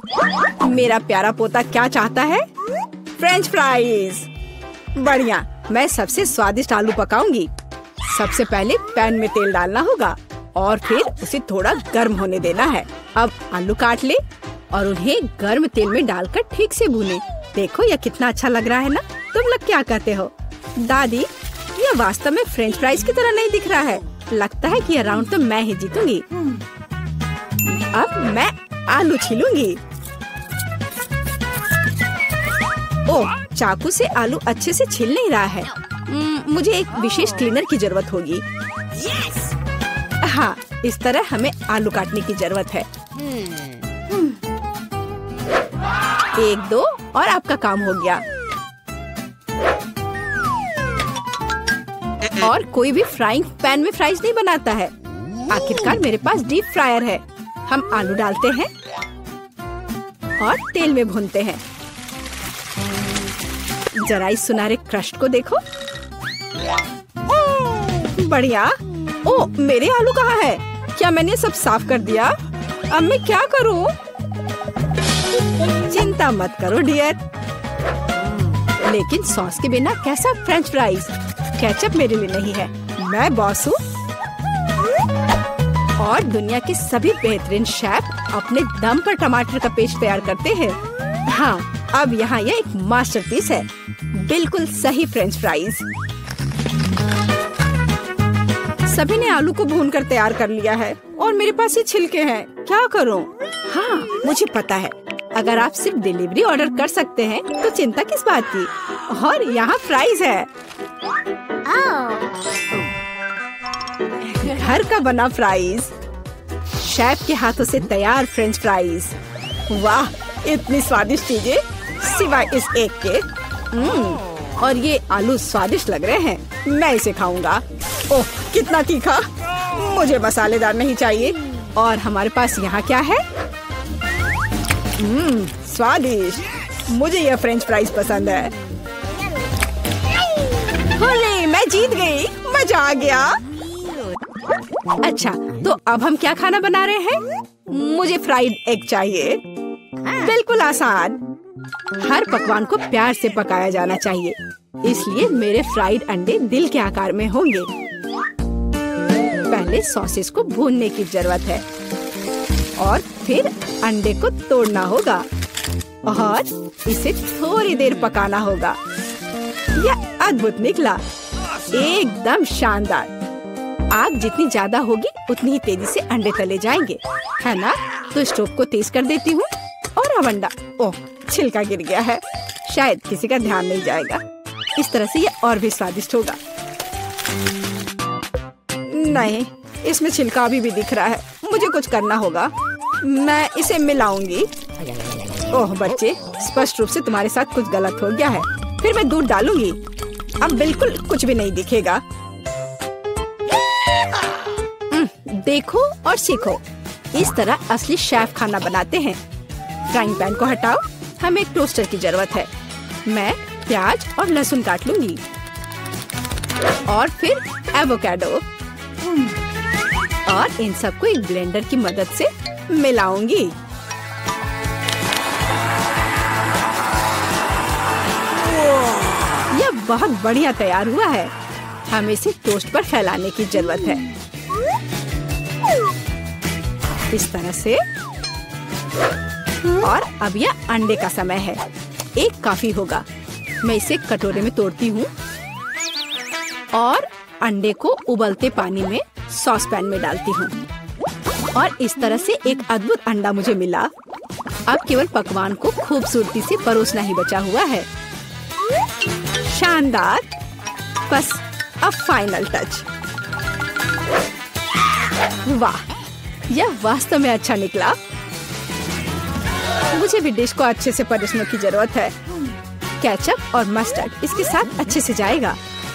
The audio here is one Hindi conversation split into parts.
मेरा प्यारा पोता क्या चाहता है? French fries. बढ़िया, मैं सबसे स्वादिष्ट आलू पकाऊंगी। सबसे पहले पैन में तेल डालना होगा और फिर उसे थोड़ा गर्म होने देना है। अब आलू काट ले और उन्हें गर्म तेल में डालकर ठीक से भूने। देखो यह कितना अच्छा लग रहा है ना? तुम लोग क्या कहते हो? दादी, यह वास्तव में फ्रेंच फ्राइज की तरह नहीं दिख रहा है। लगता है कि यह राउंड तो मैं ही जीतूंगी। अब मैं आलू छीलूंगी। ओह, चाकू से आलू अच्छे से छिल नहीं रहा है। मुझे एक विशेष क्लीनर की जरूरत होगी। हाँ, इस तरह हमें आलू काटने की जरूरत है। 1, 2 और आपका काम हो गया। और कोई भी फ्राइंग पैन में फ्राइज नहीं बनाता है। आखिरकार मेरे पास डीप फ्रायर है। हम आलू डालते हैं और तेल में भूनते हैं। जरा इस सुनहरे क्रस्ट को देखो। बढ़िया। ओह, मेरे आलू कहाँ है? क्या मैंने सब साफ कर दिया? अब मैं क्या करूं? चिंता मत करो डियर। लेकिन सॉस के बिना कैसा फ्रेंच फ्राइज? केचप मेरे लिए नहीं है, मैं बॉस हूँ। और दुनिया के सभी बेहतरीन शेफ अपने दम पर टमाटर का पेस्ट तैयार करते हैं। हाँ, अब यहाँ यह एक मास्टरपीस है। बिल्कुल सही फ्रेंच फ्राइज। सभी ने आलू को भूनकर तैयार कर लिया है और मेरे पास ये छिलके हैं। क्या करूँ? हाँ, मुझे पता है। अगर आप सिर्फ डिलीवरी ऑर्डर कर सकते हैं तो चिंता किस बात की। और यहाँ फ्राइज है। घर का बना फ्राइज, शेफ के हाथों से तैयार फ्रेंच फ्राइज। वाह, इतनी स्वादिष्ट चीजें सिवाय इस एक के। और ये आलू स्वादिष्ट लग रहे हैं। मैं इसे खाऊंगा। ओह, कितना तीखा। मुझे मसालेदार नहीं चाहिए। और हमारे पास यहाँ क्या है? स्वादिष्ट। मुझे यह फ्रेंच फ्राइज पसंद है। होले, मैं जीत गई। मजा आ गया। अच्छा, तो अब हम क्या खाना बना रहे हैं? मुझे फ्राइड एग चाहिए। बिल्कुल आसान। हर पकवान को प्यार से पकाया जाना चाहिए, इसलिए मेरे फ्राइड अंडे दिल के आकार में होंगे। पहले सॉसेस को भूनने की जरूरत है और फिर अंडे को तोड़ना होगा और इसे थोड़ी देर पकाना होगा। यह अद्भुत निकला, एकदम शानदार। आग जितनी ज्यादा होगी उतनी ही तेजी से अंडे तले जाएंगे, है ना? तो स्टोव को तेज कर देती हूँ और अब अंडा। ओह, छिलका गिर गया है। शायद किसी का ध्यान नहीं जाएगा। इस तरह से ये और भी स्वादिष्ट होगा। नहीं, इसमें छिलका अभी भी दिख रहा है। मुझे कुछ करना होगा। मैं इसे मिलाऊंगी। ओह बच्चे, स्पष्ट रूप से तुम्हारे साथ कुछ गलत हो गया है। फिर मैं दूध डालूंगी। अब बिल्कुल कुछ भी नहीं दिखेगा। देखो और सीखो। इस तरह असली शेफ खाना बनाते हैं। फ्राइंग पैन को हटाओ। हमें एक टोस्टर की जरूरत है। मैं प्याज और लहसुन काट लूंगी और फिर एवोकाडो और इन सबको एक ब्लेंडर की मदद से मिलाऊंगी। यह बहुत बढ़िया तैयार हुआ है। हमें इसे टोस्ट पर फैलाने की जरूरत है। इस तरह से। और अब यह अंडे का समय है। एक काफी होगा। मैं इसे कटोरे में तोड़ती हूँ और अंडे को उबलते पानी में सॉस पैन में डालती हूँ। और इस तरह से एक अद्भुत अंडा मुझे मिला। अब केवल पकवान को खूबसूरती से परोसना ही बचा हुआ है। शानदार। बस अब फाइनल टच। वाह, यह वास्तव में अच्छा निकला। मुझे भी डिश को अच्छे से परोसने की जरूरत है। केचप और मस्टर्ड इसके साथ अच्छे से जाएगा।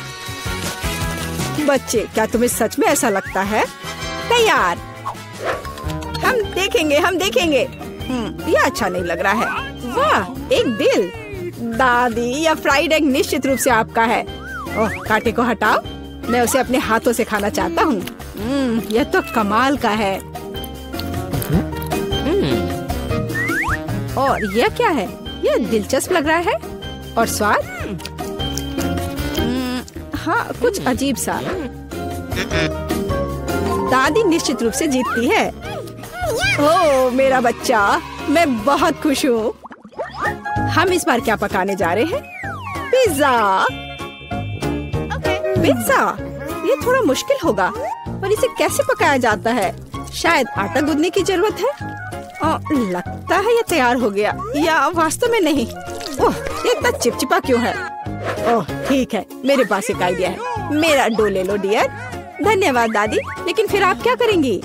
बच्चे, क्या तुम्हें सच में ऐसा लगता है? तैयार। हम देखेंगे, हम देखेंगे। यह अच्छा नहीं लग रहा है। वाह, एक दिल। दादी, यह फ्राइड एग निश्चित रूप से आपका है। ओह, कांटे को हटाओ। मैं उसे अपने हाथों से खाना चाहता हूँ। यह तो कमाल का है। और यह क्या है? यह दिलचस्प लग रहा है। और स्वाद? हाँ, कुछ अजीब सा। दादी निश्चित रूप से जीतती है। ओह मेरा बच्चा, मैं बहुत खुश हूँ। हम इस बार क्या पकाने जा रहे हैं? पिज्जा। पिज्जा? ये थोड़ा मुश्किल होगा, पर इसे कैसे पकाया जाता है? शायद आटा गूंदने की जरूरत है। लगता है ये तैयार हो गया, या वास्तव में नहीं। ओह, ये इतना चिपचिपा क्यों है? ओह ठीक है, मेरे पास एक आइडिया है। मेरा डो ले लो डियर। धन्यवाद दादी, लेकिन फिर आप क्या करेंगी?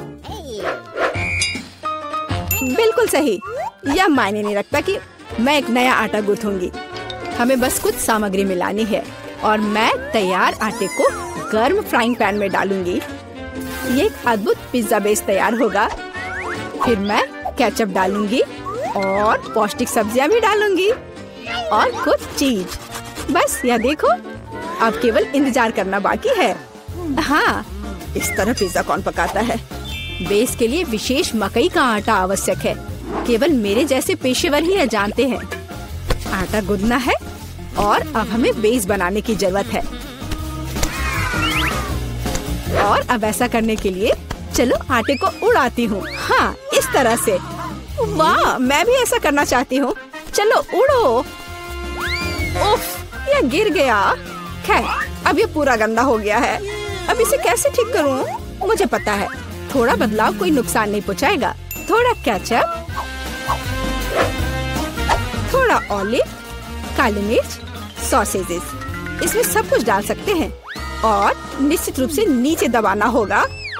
बिल्कुल सही। यह मायने नहीं रखता कि मैं एक नया आटा गूंथूंगी। हमें बस कुछ सामग्री मिलानी है और मैं तैयार आटे को गर्म फ्राइंग पैन में डालूंगी। ये एक अद्भुत पिज्जा बेस तैयार होगा। फिर मैं केचप डालूंगी और पौष्टिक सब्जियां भी डालूंगी और कुछ चीज। बस यह देखो, अब केवल इंतजार करना बाकी है। हाँ, इस तरह पिज्जा कौन पकाता है? बेस के लिए विशेष मकई का आटा आवश्यक है। केवल मेरे जैसे पेशेवर ही यह जानते हैं। आटा गूंदना है और अब हमें बेस बनाने की जरूरत है। और अब ऐसा करने के लिए चलो आटे को उड़ाती हूँ। हाँ, इस तरह से। वाह, मैं भी ऐसा करना चाहती हूँ। चलो उड़ो। उफ, यह गिर गया। खैर, अब ये पूरा गंदा हो गया है। अब इसे कैसे ठीक करूँ? मुझे पता है, थोड़ा बदलाव कोई नुकसान नहीं पहुँचाएगा। थोड़ा केचप, थोड़ा ऑलिव, काली मिर्च, सॉसेजेस, इसमें सब कुछ डाल सकते हैं और निश्चित रूप से नीचे दबाना होगा।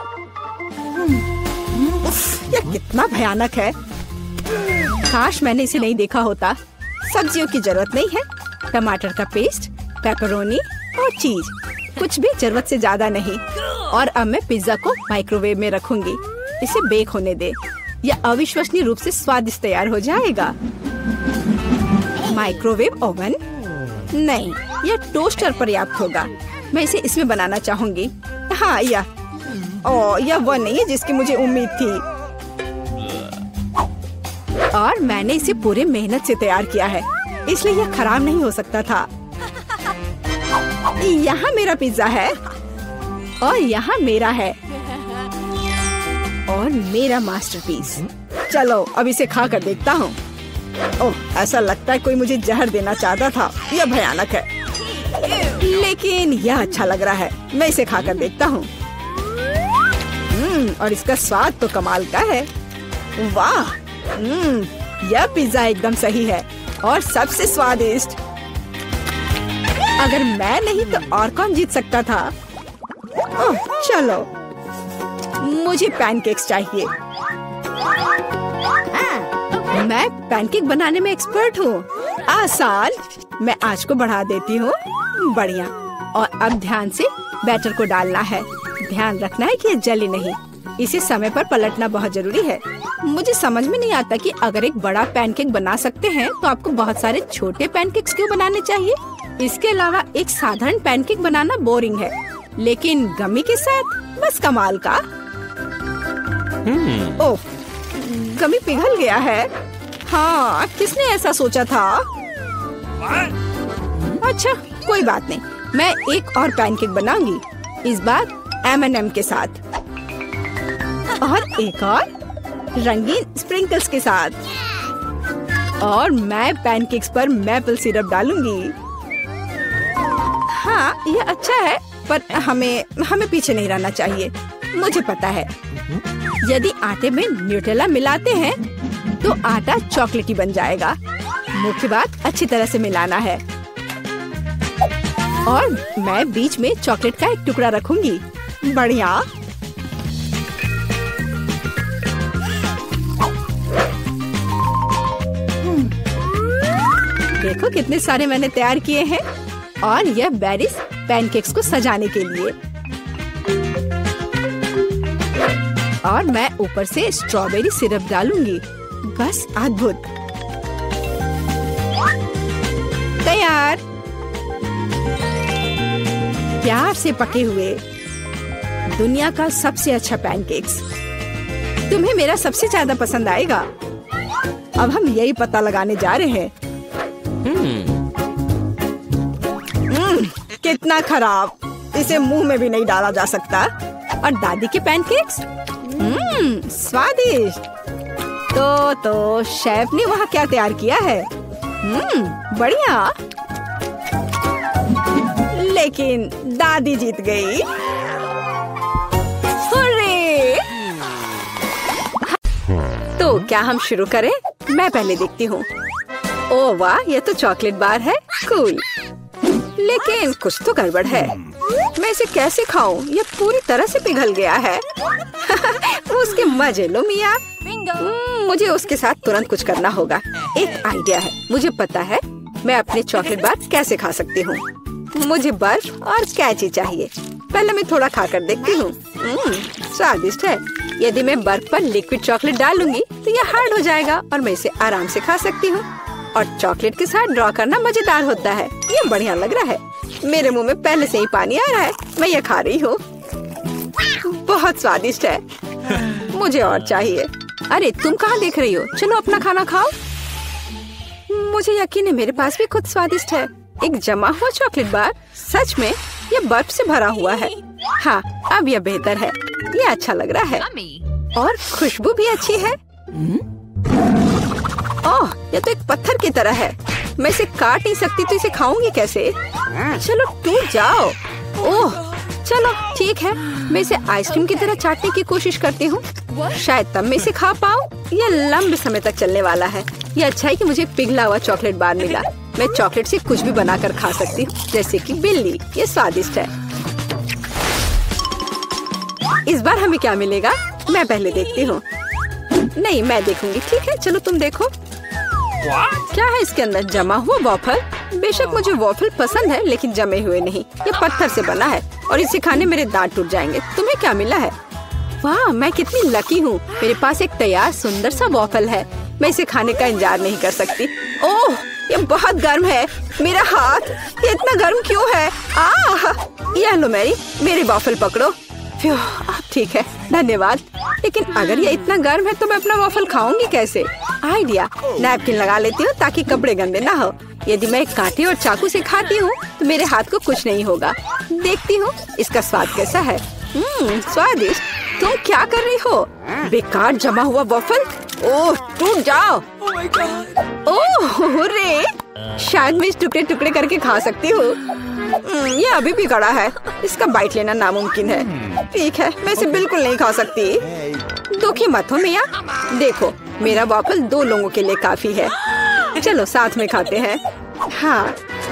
उफ, यह कितना भयानक है। काश मैंने इसे नहीं देखा होता। सब्जियों की जरूरत नहीं है। टमाटर का पेस्ट, पेपरोनी और चीज, कुछ भी जरूरत से ज्यादा नहीं। और अब मैं पिज्जा को माइक्रोवेव में रखूंगी। इसे बेक होने दे। यह अविश्वसनीय रूप से स्वादिष्ट तैयार हो जाएगा। माइक्रोवेव ओवन नहीं, यह टोस्टर पर्याप्त होगा। मैं इसे इसमें बनाना चाहूंगी। हाँ, यह वो नहीं है जिसकी मुझे उम्मीद थी। और मैंने इसे पूरे मेहनत से तैयार किया है, इसलिए यह खराब नहीं हो सकता था। यहाँ मेरा पिज्जा है और यहाँ मेरा है और मेरा मास्टरपीस। चलो अब इसे खा कर देखता हूँ। ओह, ऐसा लगता है कोई मुझे जहर देना चाहता था। यह भयानक है, लेकिन यह अच्छा लग रहा है। मैं इसे खा कर देखता हूँ। और इसका स्वाद तो कमाल का है। वाह, यह पिज्जा एकदम सही है और सबसे स्वादिष्ट। अगर मैं नहीं तो और कौन जीत सकता था? ओह, चलो, मुझे पैनकेक्स चाहिए। मैं पैनकेक बनाने में एक्सपर्ट हूँ। आसान। मैं आंच को बढ़ा देती हूँ। बढ़िया। और अब ध्यान से बैटर को डालना है। ध्यान रखना है कि ये जले नहीं। इसे समय पर पलटना बहुत जरूरी है। मुझे समझ में नहीं आता कि अगर एक बड़ा पैनकेक बना सकते हैं तो आपको बहुत सारे छोटे पैनकेक्स क्यों बनाने चाहिए? इसके अलावा एक साधारण पैनकेक बनाना बोरिंग है, लेकिन गमी के साथ बस कमाल का। ओह, गमी पिघल गया है। हाँ, किसने ऐसा सोचा था? अच्छा, कोई बात नहीं। मैं एक और पैनकेक बनाऊंगी, इस बार M&M के साथ और एक और रंगीन स्प्रिंकल्स के साथ। और मैं पैनकेक्स पर मैपल सिरप डालूंगी। हाँ, यह अच्छा है, पर हमें पीछे नहीं रहना चाहिए। मुझे पता है, यदि आटे में न्यूटेला मिलाते हैं तो आटा चॉकलेटी बन जाएगा। मुख्य बात अच्छी तरह से मिलाना है। और मैं बीच में चॉकलेट का एक टुकड़ा रखूंगी। बढ़िया। देखो कितने सारे मैंने तैयार किए हैं। और यह बेरीज पैनकेक्स को सजाने के लिए। और मैं ऊपर से स्ट्रॉबेरी सिरप डालूंगी। बस अद्भुत। तैयार। प्यार से पके हुए दुनिया का सबसे अच्छा पैनकेक्स। तुम्हें मेरा सबसे ज्यादा पसंद आएगा। अब हम यही पता लगाने जा रहे हैं। कितना खराब, इसे मुंह में भी नहीं डाला जा सकता। और दादी के पैनकेक्स, स्वादिष्ट। तो शेफ ने वहाँ क्या तैयार किया है? बढ़िया। लेकिन दादी जीत गई। हुर्रे! तो क्या हम शुरू करें? मैं पहले देखती हूँ। ओह वाह, ये तो चॉकलेट बार है। कूल। लेकिन कुछ तो गड़बड़ है। मैं इसे कैसे खाऊं? ये पूरी तरह से पिघल गया है। उसके मजे लो मिया। मुझे उसके साथ तुरंत कुछ करना होगा। एक आइडिया है। मुझे पता है मैं अपने चॉकलेट बार कैसे खा सकती हूँ। मुझे बर्फ और कैची चाहिए। पहले मैं थोड़ा खाकर देखती हूँ। स्वादिष्ट है। यदि मैं बर्फ पर लिक्विड चॉकलेट डालूंगी तो ये हार्ड हो जाएगा और मैं इसे आराम से खा सकती हूँ। और चॉकलेट के साथ ड्रॉ करना मजेदार होता है। ये बढ़िया लग रहा है। मेरे मुंह में पहले से ही पानी आ रहा है। मैं ये खा रही हूँ। बहुत स्वादिष्ट है। मुझे और चाहिए। अरे तुम कहाँ देख रही हो? चलो अपना खाना खाओ। मुझे यकीन है मेरे पास भी खुद स्वादिष्ट है। एक जमा हुआ चॉकलेट बार। सच में ये बर्फ से भरा हुआ है। हाँ, अब यह बेहतर है। ये अच्छा लग रहा है और खुशबू भी अच्छी है। ओह, ये तो एक पत्थर की तरह है। मैं इसे काट नहीं सकती तो इसे खाऊंगी कैसे? चलो टूट जाओ। ओह, चलो ठीक है। मैं इसे आइसक्रीम की तरह चाटने की कोशिश करती हूँ। शायद तब मैं इसे खा पाऊँ। यह लंबे समय तक चलने वाला है। ये अच्छा है कि मुझे पिघला हुआ चॉकलेट बार मिला। मैं चॉकलेट से कुछ भी बनाकर खा सकती हूँ, जैसे कि बिल्ली। ये स्वादिष्ट है। इस बार हमें क्या मिलेगा? मैं पहले देखती हूँ। नहीं, मैं देखूंगी। ठीक है, चलो तुम देखो। क्या है इसके अंदर? जमा हुआ वॉफल। बेशक मुझे वॉफल पसंद है, लेकिन जमे हुए नहीं। ये पत्थर से बना है और इसे खाने मेरे दांत टूट जाएंगे। तुम्हें क्या मिला है? वाह, मैं कितनी लकी हूँ। मेरे पास एक तैयार सुंदर सा वॉफल है। मैं इसे खाने का इंतजार नहीं कर सकती। ओह, ये बहुत गर्म है। मेरा हाथ ये इतना गर्म क्यों है? यह लो मेरी वॉफल पकड़ो। ठीक है, धन्यवाद। लेकिन अगर ये इतना गर्म है तो मैं अपना वॉफल खाऊंगी कैसे? आइडिया, नैपकिन लगा लेती हूँ ताकि कपड़े गंदे ना हो। यदि मैं कांटे और चाकू से खाती हूँ तो मेरे हाथ को कुछ नहीं होगा। देखती हूँ इसका स्वाद कैसा है। स्वादिष्ट। तुम क्या कर रही हो? बेकार जमा हुआ वॉफल। ओह, टूट जाओ। ओह रे, शायद मैं इस टुकड़े टुकड़े करके खा सकती हूँ। ये अभी भी कड़ा है। इसका बाइट लेना नामुमकिन है। ठीक है, मैं इसे बिल्कुल नहीं खा सकती। दुखी मत हो मिया। देखो, मेरा वॉफल 2 लोगों के लिए काफी है। चलो साथ में खाते हैं। हाँ,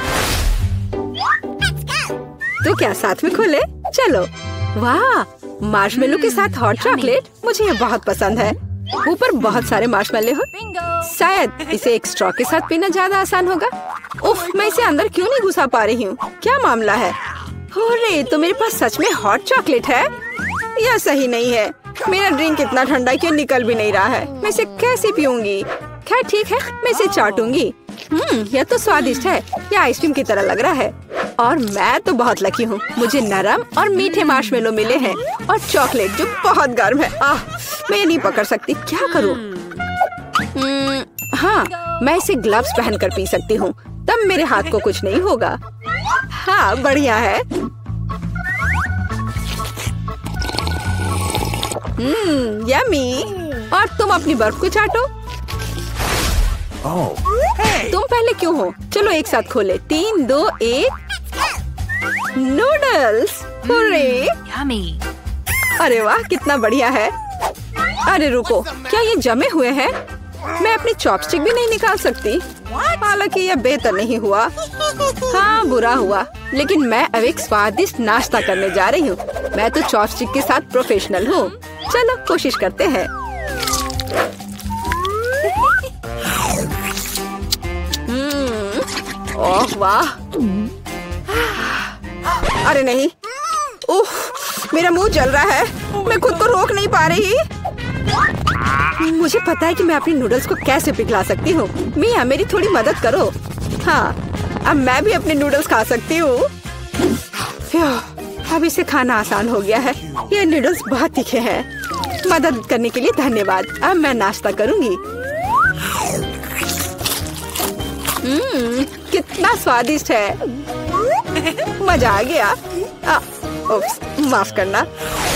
तो क्या साथ में खोले? चलो। वाह, मार्शमेलो के साथ हॉट चॉकलेट। मुझे ये बहुत पसंद है। ऊपर बहुत सारे मार्शमेलो हो। शायद इसे एक स्ट्रॉ के साथ पीना ज्यादा आसान होगा। उफ, मैं इसे अंदर क्यों नहीं घुसा पा रही हूँ? क्या मामला है? अरे, तो मेरे पास सच में हॉट चॉकलेट है? यह सही नहीं है। मेरा ड्रिंक इतना ठंडा क्यों निकल भी नहीं रहा है? मैं इसे कैसे पीऊंगी? खैर ठीक है, मैं इसे चाटूंगी। यह तो स्वादिष्ट है। यह आइसक्रीम की तरह लग रहा है। और मैं तो बहुत लकी हूँ। मुझे नरम और मीठे मार्शमेलो मिले हैं और चॉकलेट जो बहुत गर्म है। मैं ये नहीं पकड़ सकती। क्या करूँ? हाँ, मैं इसे ग्लव्स पहनकर पी सकती हूँ। तब मेरे हाथ को कुछ नहीं होगा। हाँ, बढ़िया है। यम्मी। और तुम अपनी बर्फ को चाटो। तुम पहले क्यों हो? चलो एक साथ खोले। 3, 2, 1। नूडल्स। हुर्रे। अरे वाह, कितना बढ़िया है। अरे रुको, क्या ये जमे हुए हैं? मैं अपनी चॉपस्टिक भी नहीं निकाल सकती। हालांकि यह बेहतर नहीं हुआ। हाँ, बुरा हुआ। लेकिन मैं अब एक स्वादिष्ट नाश्ता करने जा रही हूँ। मैं तो चॉपस्टिक के साथ प्रोफेशनल हूँ। चलो कोशिश करते हैं। ओह वाह। अरे नहीं, मेरा मुंह जल रहा है। मैं खुद को रोक नहीं पा रही। मुझे पता है कि मैं अपनी नूडल्स को कैसे पिघला सकती हूँ। मिया, मेरी थोड़ी मदद करो। हाँ, अब मैं भी अपने नूडल्स खा सकती हूँ। अब इसे खाना आसान हो गया है। ये नूडल्स बहुत तीखे हैं। मदद करने के लिए धन्यवाद। अब मैं नाश्ता करूँगी। कितना स्वादिष्ट है। मजा आ गया। उप्स, माफ करना।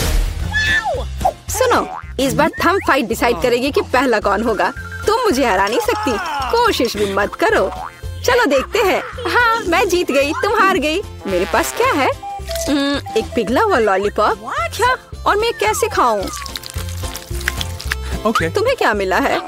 सुनो, इस बार थंब फाइट डिसाइड करेगी कि पहला कौन होगा। तुम मुझे हरा नहीं सकती, कोशिश भी मत करो। चलो देखते हैं। हाँ, मैं जीत गई, तुम हार गई। मेरे पास क्या है? एक पिघला हुआ लॉलीपॉप। क्या? और मैं कैसे खाऊं? तुम्हें क्या मिला है?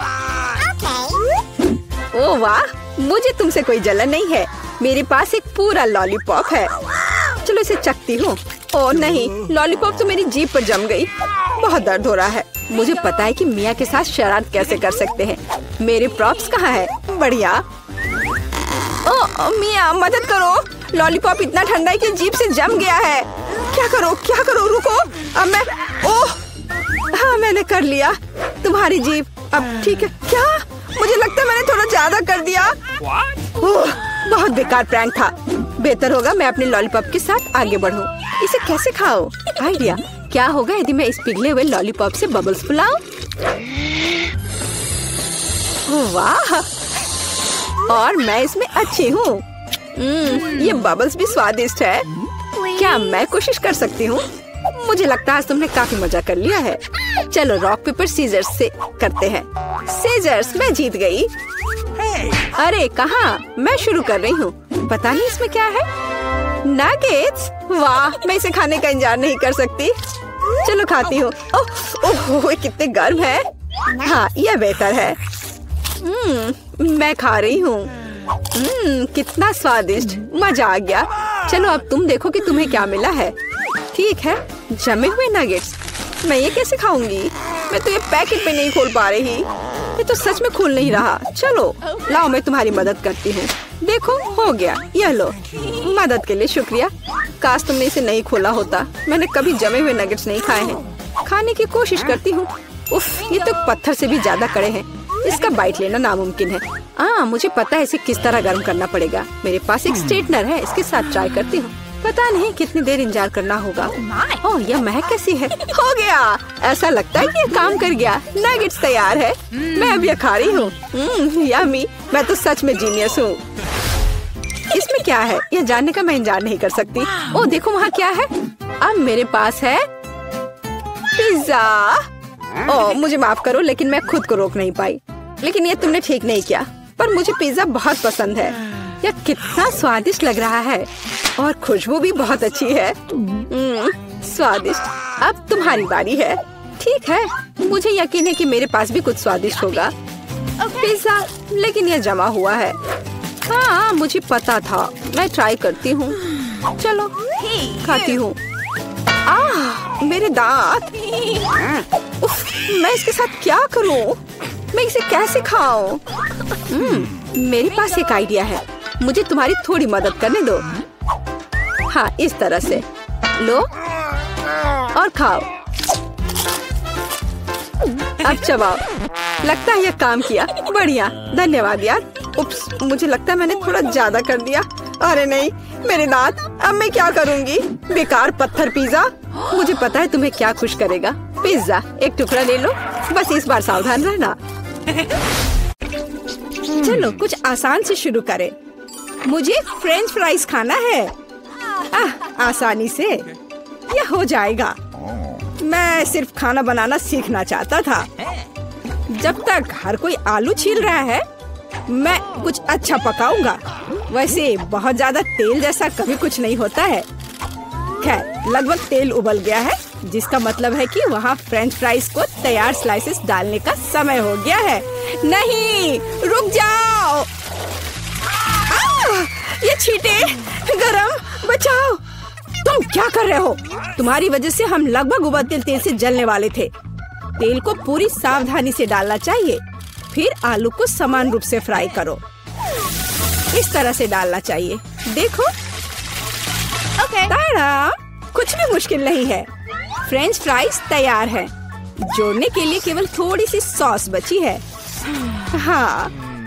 ओह वाह, मुझे तुमसे कोई जलन नहीं है। मेरे पास एक पूरा लॉलीपॉप है। चलो इसे चखती हूँ। ओह नहीं, लॉलीपॉप तो मेरी जीभ पर जम गई। बहुत दर्द हो रहा है। मुझे पता है कि मिया के साथ शरारत कैसे कर सकते हैं। मेरे प्रॉप्स कहाँ है? बढ़िया। ओह मिया, मदद करो। लॉलीपॉप इतना ठंडा है कि जीभ से जम गया है। क्या करो, क्या करो? रुको, अब मैं। ओह हाँ, मैंने कर लिया। तुम्हारी जीभ अब ठीक है क्या? मुझे लगता है मैंने थोड़ा ज्यादा कर दिया। ओह, बहुत बेकार प्रैंक था। बेहतर होगा मैं अपने लॉलीपॉप के साथ आगे बढ़ूं। इसे कैसे खाओ? आइडिया। क्या होगा यदि मैं इस पिघले हुए लॉलीपॉप से बबल्स फुलाऊं? वाह, और मैं इसमें अच्छी हूँ। ये बबल्स भी स्वादिष्ट है। क्या मैं कोशिश कर सकती हूँ? मुझे लगता है आज तुमने काफी मजा कर लिया है। चलो रॉक पेपर सीजर्स से करते हैं। सीजर्स, मैं जीत गई। अरे कहाँ? मैं शुरू कर रही हूँ। पता नहीं इसमें क्या है। नगेट्स, वाह, मैं इसे खाने का इंतजार नहीं कर सकती। चलो खाती हूँ। ओह, कितने गर्म है। हाँ, यह बेहतर है। मैं खा रही हूँ। कितना स्वादिष्ट, मजा आ गया। चलो अब तुम देखो कि तुम्हें क्या मिला है। ठीक है, जमे हुए नगेट्स। मैं ये कैसे खाऊंगी? मैं तो ये पैकेट पे नहीं खोल पा रही। ये तो सच में खुल नहीं रहा। चलो लाओ, मैं तुम्हारी मदद करती हूँ। देखो, हो गया। यह लो। मदद के लिए शुक्रिया। काश तुमने इसे नहीं खोला होता। मैंने कभी जमे हुए नगेट्स नहीं खाए हैं। खाने की कोशिश करती हूँ। उफ, ये तो पत्थर से भी ज्यादा कड़े हैं। इसका बाइट लेना नामुमकिन है। मुझे पता है इसे किस तरह गर्म करना पड़ेगा। मेरे पास एक स्ट्रेटनर है, इसके साथ ट्राई करती हूँ। पता नहीं कितनी देर इंतजार करना होगा। ओह, यह महक कैसी है। हो गया, ऐसा लगता है कि ये काम कर गया। नगेट्स तैयार है। मैं अब ये खा रही हूँ। यम्मी, मैं तो सच में जीनियस हूँ। इसमें क्या है यह जानने का मैं इंतजार नहीं कर सकती। ओह देखो, वहाँ क्या है। अब मेरे पास है पिज्जा। ओह मुझे माफ करो, लेकिन मैं खुद को रोक नहीं पाई। लेकिन ये तुमने ठीक नहीं किया। पर मुझे पिज्जा बहुत पसंद है। यह कितना स्वादिष्ट लग रहा है और खुशबू भी बहुत अच्छी है। स्वादिष्ट। अब तुम्हारी बारी है। ठीक है, मुझे यकीन है कि मेरे पास भी कुछ स्वादिष्ट होगा। पिज्जा, लेकिन यह जमा हुआ है। हाँ, मुझे पता था। मैं ट्राई करती हूँ। चलो खाती हूँ। मेरे दांत। उफ, मैं इसके साथ क्या करूँ? मैं इसे कैसे खाऊं? मेरे पास एक आइडिया है। मुझे तुम्हारी थोड़ी मदद करने दो। हाँ, इस तरह से लो और खाओ। अब चबाओ। लगता है यह काम किया। बढ़िया, धन्यवाद यार। उप्स, मुझे लगता है मैंने थोड़ा ज्यादा कर दिया। अरे नहीं, मेरे दांत। अब मैं क्या करूँगी? बेकार पत्थर पिज्जा। मुझे पता है तुम्हें क्या खुश करेगा। पिज्जा, एक टुकड़ा ले लो। बस इस बार सावधान रहना। चलो कुछ आसान से शुरू करें। मुझे फ्रेंच फ्राइज खाना है। आसानी से यह हो जाएगा। मैं सिर्फ खाना बनाना सीखना चाहता था। जब तक हर कोई आलू छील रहा है, मैं कुछ अच्छा पकाऊंगा। वैसे बहुत ज्यादा तेल जैसा कभी कुछ नहीं होता है। खैर, लगभग तेल उबल गया है, जिसका मतलब है कि वहाँ फ्रेंच फ्राइज को तैयार स्लाइसेस डालने का समय हो गया है। नहीं, रुक जाओ। ये छींटे गरम, बचाओ। तुम क्या कर रहे हो? तुम्हारी वजह से हम लगभग उबलते तेल से जलने वाले थे। तेल को पूरी सावधानी से डालना चाहिए। फिर आलू को समान रूप से फ्राई करो। इस तरह से डालना चाहिए। देखो, ताड़ा, कुछ भी मुश्किल नहीं है। फ्रेंच फ्राइज तैयार है। जोड़ने के लिए केवल थोड़ी सी सॉस बची है। हाँ,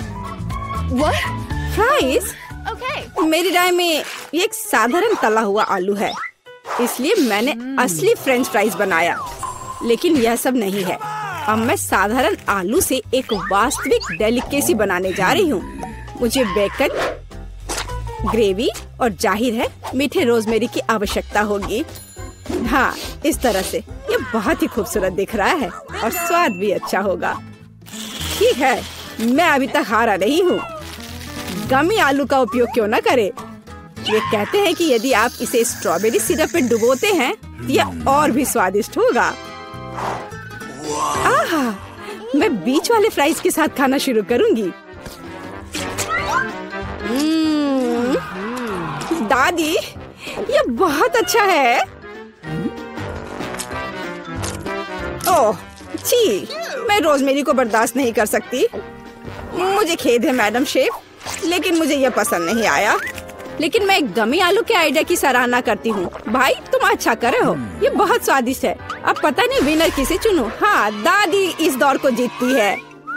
फ्राइज? मेरी राय में ये एक साधारण तला हुआ आलू है, इसलिए मैंने असली फ्रेंच फ्राइज बनाया। लेकिन यह सब नहीं है। अब मैं साधारण आलू से एक वास्तविक डेलिकेसी बनाने जा रही हूँ। मुझे बेकन, ग्रेवी और जाहिर है मीठे रोजमेरी की आवश्यकता होगी। हाँ, इस तरह से ये बहुत ही खूबसूरत दिख रहा है और स्वाद भी अच्छा होगा। ठीक है, मैं अभी तक हारा नहीं हूँ। गमी आलू का उपयोग क्यों न करें? ये कहते हैं कि यदि आप इसे स्ट्रॉबेरी सिरप में डुबोते हैं तो यह और भी स्वादिष्ट होगा। आहा, मैं बीच वाले फ्राइज के साथ खाना शुरू करूंगी। दादी, ये बहुत अच्छा है। ओह, छी, मैं रोजमेरी को बर्दाश्त नहीं कर सकती। मुझे खेद है मैडम शेफ, लेकिन मुझे यह पसंद नहीं आया। लेकिन मैं गमी आलू के आइडिया की सराहना करती हूँ। भाई, तुम अच्छा कर रहे हो, ये बहुत स्वादिष्ट है। अब पता नहीं विनर किसे चुनूं। हाँ, दादी इस दौर को जीतती है।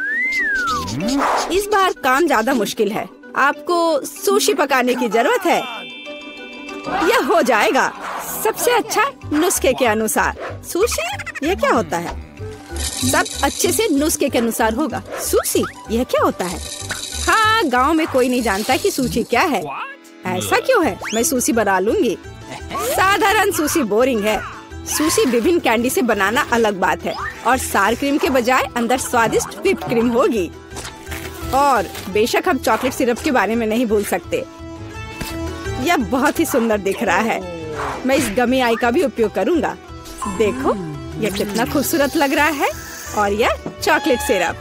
इस बार काम ज्यादा मुश्किल है। आपको सुशी पकाने की जरूरत है। यह हो जाएगा सबसे अच्छा नुस्खे के अनुसार। सुशी, यह क्या होता है? सब अच्छे से नुस्खे के अनुसार होगा। सुशी, यह क्या होता है? हाँ, गांव में कोई नहीं जानता कि सुशी क्या है। ऐसा क्यों है? मैं सुशी बना लूंगी। साधारण सुशी बोरिंग है। सुशी विभिन्न कैंडी से बनाना अलग बात है और सार क्रीम के बजाय अंदर स्वादिष्ट व्हिप क्रीम होगी। और बेशक हम चॉकलेट सिरप के बारे में नहीं भूल सकते। यह बहुत ही सुंदर दिख रहा है। मैं इस गमी आई का भी उपयोग करूंगा। देखो, यह कितना खूबसूरत लग रहा है। और यह चॉकलेट सिरप।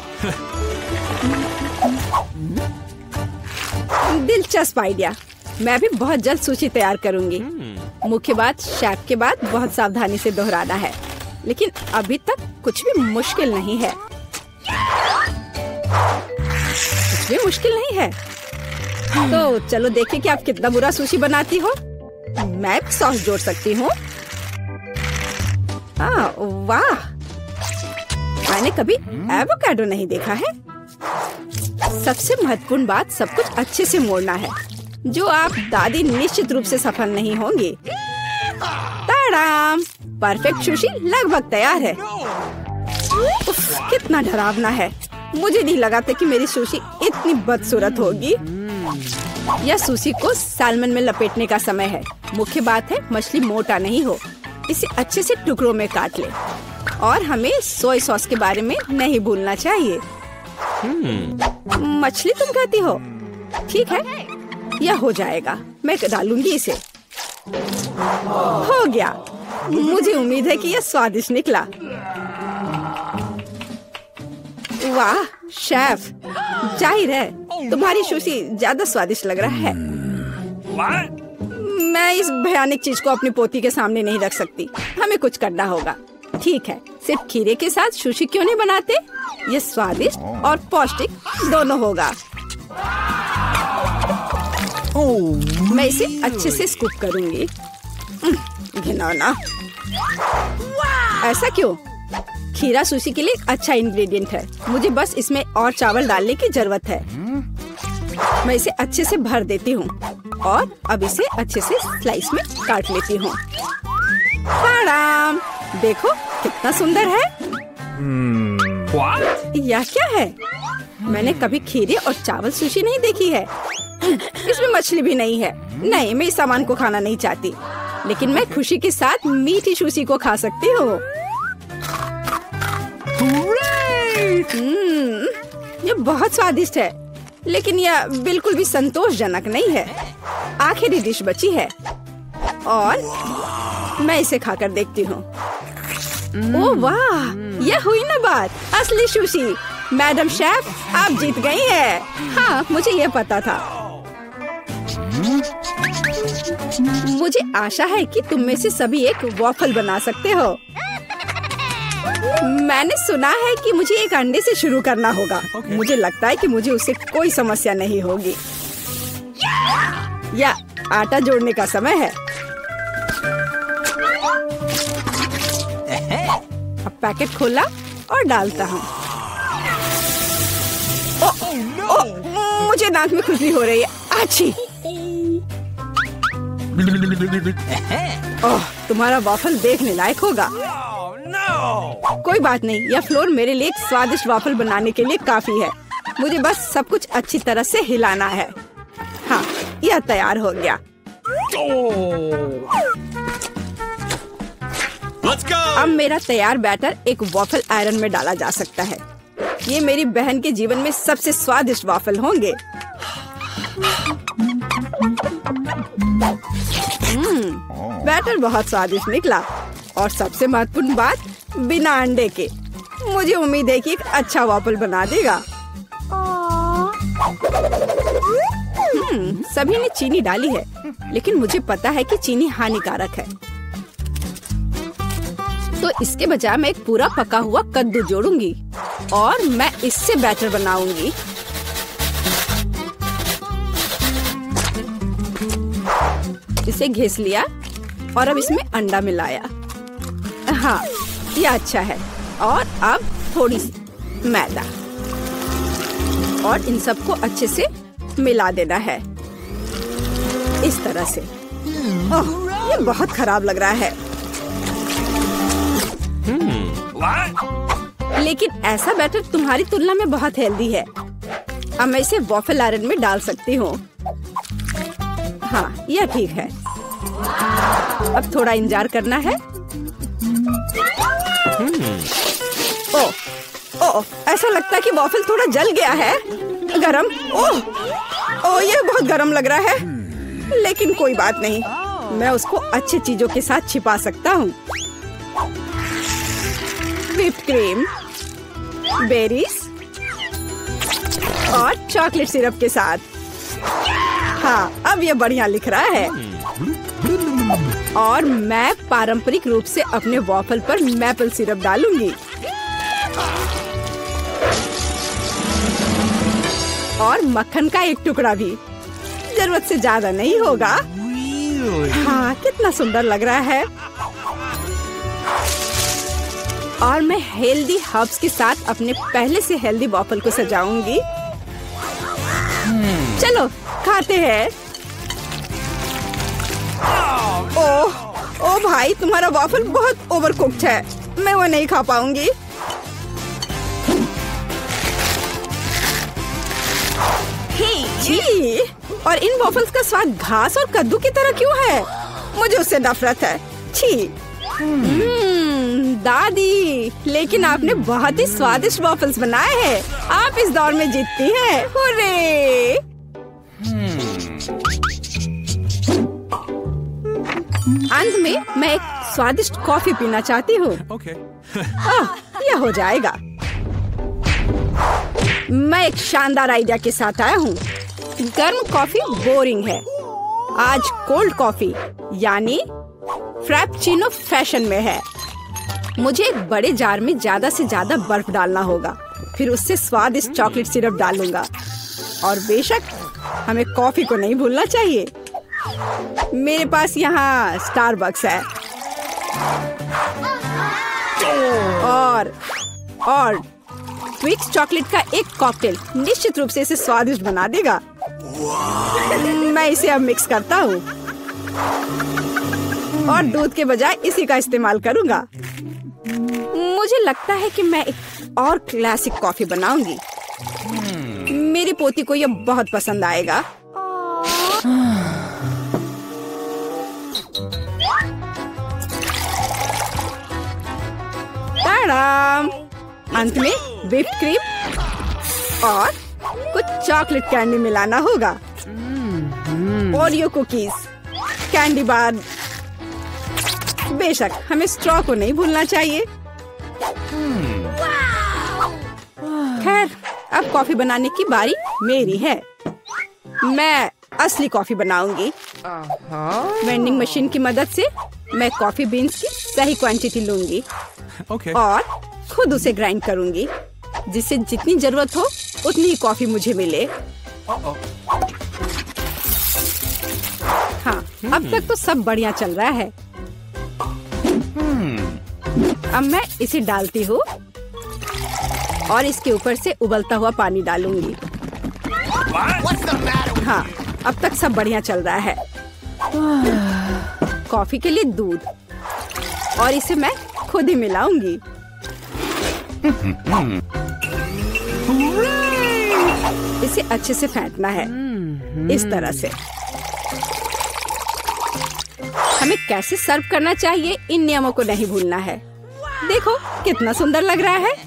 दिलचस्प आइडिया। मैं भी बहुत जल्द सुशी तैयार करूंगी। मुख्य बात शेफ के बाद बहुत सावधानी से दोहराना है। लेकिन अभी तक कुछ भी मुश्किल नहीं है। कुछ भी मुश्किल नहीं है। तो चलो देखें कि आप कितना बुरा सुशी बनाती हो। मैं भी सॉस जोड़ सकती हूँ। वाह, मैंने कभी एवोकाडो नहीं देखा है। सबसे महत्वपूर्ण बात, सब कुछ अच्छे से मोड़ना है, जो आप दादी निश्चित रूप से सफल नहीं होंगे। ताड़ाम, परफेक्ट सुशी लगभग तैयार है। उफ, कितना डरावना है। मुझे नहीं लगा था कि मेरी सुशी इतनी बदसूरत होगी। यह सुशी को सैल्मन में लपेटने का समय है। मुख्य बात है मछली मोटा नहीं हो। इसे अच्छे से टुकड़ों में काट ले। और हमें सोया सॉस के बारे में नहीं भूलना चाहिए। मछली तुम कहती हो? ठीक है, यह हो जाएगा। मैं डालूंगी इसे। हो गया। मुझे उम्मीद है कि यह स्वादिष्ट निकला। वाह शेफ, जाहिर है तुम्हारी सुशी ज्यादा स्वादिष्ट लग रहा है। मैं इस भयानक चीज को अपनी पोती के सामने नहीं रख सकती। हमें कुछ करना होगा। ठीक है, सिर्फ खीरे के साथ सुशी क्यों नहीं बनाते? ये स्वादिष्ट और पौष्टिक दोनों होगा। मैं इसे अच्छे से स्कूप करूंगी। घिनौना। ऐसा क्यों? खीरा सुशी के लिए एक अच्छा इंग्रेडिएंट है। मुझे बस इसमें और चावल डालने की जरूरत है। मैं इसे अच्छे से भर देती हूँ और अब इसे अच्छे से स्लाइस में काट लेती हूँ। देखो कितना सुंदर है। यह क्या है? मैंने कभी खीरे और चावल सुशी नहीं देखी है। इसमें मछली भी नहीं है। नहीं, मैं इस सामान को खाना नहीं चाहती। लेकिन मैं खुशी के साथ मीठी सुशी को खा सकती हूँ। यह बहुत स्वादिष्ट है, लेकिन यह बिल्कुल भी संतोषजनक नहीं है। आखिरी डिश बची है और मैं इसे खाकर देखती हूँ। ओह वाह, यह हुई ना बात, असली सुशी। मैडम शेफ, आप जीत गई हैं। हाँ, मुझे यह पता था। मुझे आशा है कि तुम में से सभी एक वॉफल बना सकते हो। मैंने सुना है कि मुझे एक अंडे से शुरू करना होगा। मुझे लगता है कि मुझे उससे कोई समस्या नहीं होगी। या आटा जोड़ने का समय है। अब पैकेट खोला और डालता हूँ। मुझे नाक में खुजली हो रही है। आछी। ओह, तुम्हारा वॉफल देखने लायक होगा। कोई बात नहीं, यह फ्लोर मेरे लिए एक स्वादिष्ट वॉफल बनाने के लिए काफी है। मुझे बस सब कुछ अच्छी तरह से हिलाना है। हाँ, यह तैयार हो गया। अब मेरा तैयार बैटर एक वॉफल आयरन में डाला जा सकता है। ये मेरी बहन के जीवन में सबसे स्वादिष्ट वॉफल होंगे। बैटर बहुत स्वादिष्ट निकला और सबसे महत्वपूर्ण बात, बिना अंडे के। मुझे उम्मीद है कि एक अच्छा वॉफल बना देगा। सभी ने चीनी डाली है, लेकिन मुझे पता है कि चीनी हानिकारक है। तो इसके बजाय मैं एक पूरा पका हुआ कद्दू जोड़ूंगी और मैं इससे बैटर बनाऊंगी। इसे घिस लिया और अब इसमें अंडा मिलाया। हाँ, ये अच्छा है। और अब थोड़ी सी मैदा और इन सबको अच्छे से मिला देना है, इस तरह से। ओह, ये बहुत खराब लग रहा है। लेकिन ऐसा बैटर तुम्हारी तुलना में बहुत हेल्दी है। अब मैं इसे वॉफल आयरन में डाल सकती हूँ। हाँ, यह ठीक है। अब थोड़ा इंतजार करना है। ओह, ओह, ऐसा लगता है कि वॉफल थोड़ा जल गया है। गरम। ओह, ओह, यह बहुत गरम लग रहा है। लेकिन कोई बात नहीं, मैं उसको अच्छी चीजों के साथ छिपा सकता हूँ। व्हिप्ड क्रीम, बेरीज और चॉकलेट सिरप के साथ। हाँ, अब ये बढ़िया लिख रहा है। और मैं पारंपरिक रूप से अपने वॉफल पर मैपल सिरप डालूंगी और मक्खन का एक टुकड़ा भी। जरूरत से ज्यादा नहीं होगा। हाँ, कितना सुंदर लग रहा है। और मैं हेल्दी हर्ब्स के साथ अपने पहले से हेल्दी वॉफल को सजाऊंगी। चलो खाते हैं। ओह, ओ भाई, तुम्हारा वॉफल बहुत ओवरकुक्ड है। मैं वो नहीं खा पाऊंगी। छी, और इन वॉफल्स का स्वाद घास और कद्दू की तरह क्यों है? मुझे उससे नफरत है। छी। दादी, लेकिन आपने बहुत ही स्वादिष्ट वॉफल्स बनाए हैं। आप इस दौर में जीतती हैं। हुर्रे! अंत में मैं एक स्वादिष्ट कॉफी पीना चाहती हूँ। यह हो जाएगा। मैं एक शानदार आइडिया के साथ आया हूँ। गर्म कॉफी बोरिंग है। आज कोल्ड कॉफी यानी फ्रैप्पुचिनो फैशन में है। मुझे एक बड़े जार में ज्यादा से ज्यादा बर्फ डालना होगा। फिर उससे स्वादिष्ट चॉकलेट सिरप डालूंगा। और बेशक हमें कॉफी को नहीं भूलना चाहिए। मेरे पास यहाँ स्टारबक्स है और ट्विक्स चॉकलेट का एक कॉकटेल निश्चित रूप से इसे स्वादिष्ट बना देगा। मैं इसे अब मिक्स करता हूँ और दूध के बजाय इसी का इस्तेमाल करूँगा। मुझे लगता है कि मैं एक और क्लासिक कॉफी बनाऊंगी। मेरी पोती को यह बहुत पसंद आएगा। टाडाम! अंत में व्हिप्ड क्रीम और कुछ चॉकलेट कैंडी मिलाना होगा। Oreo cookies, candy bar. बेशक हमें स्ट्रॉ को नहीं भूलना चाहिए। खैर, अब कॉफी बनाने की बारी मेरी है। मैं असली कॉफी बनाऊंगी। वेंडिंग मशीन की मदद से मैं कॉफी बीन्स की सही क्वांटिटी लूंगी और खुद उसे ग्राइंड करूंगी, जिससे जितनी जरूरत हो उतनी ही कॉफी मुझे मिले। हाँ, अब तक तो सब बढ़िया चल रहा है। अब मैं इसे डालती हूँ और इसके ऊपर से उबलता हुआ पानी डालूंगी। हाँ, अब तक सब बढ़िया चल रहा है। कॉफी के लिए दूध और इसे मैं खुद ही मिलाऊंगी। इसे अच्छे से फेंटना है, इस तरह से। हमें कैसे सर्व करना चाहिए, इन नियमों को नहीं भूलना है। देखो कितना सुंदर लग रहा है।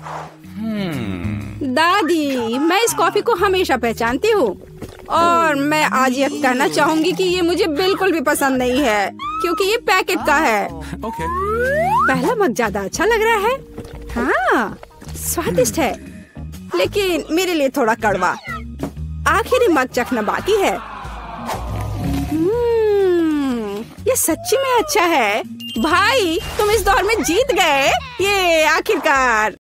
दादी, मैं इस कॉफी को हमेशा पहचानती हूँ और मैं आज ये कहना चाहूंगी कि ये मुझे बिल्कुल भी पसंद नहीं है, क्योंकि ये पैकेट का है। पहला मग ज्यादा अच्छा लग रहा है। हाँ, स्वादिष्ट है, लेकिन मेरे लिए थोड़ा कड़वा। आखिरी मग चखना बाकी है। ये सच्ची में अच्छा है। भाई, तुम इस दौर में जीत गए। ये आखिरकार।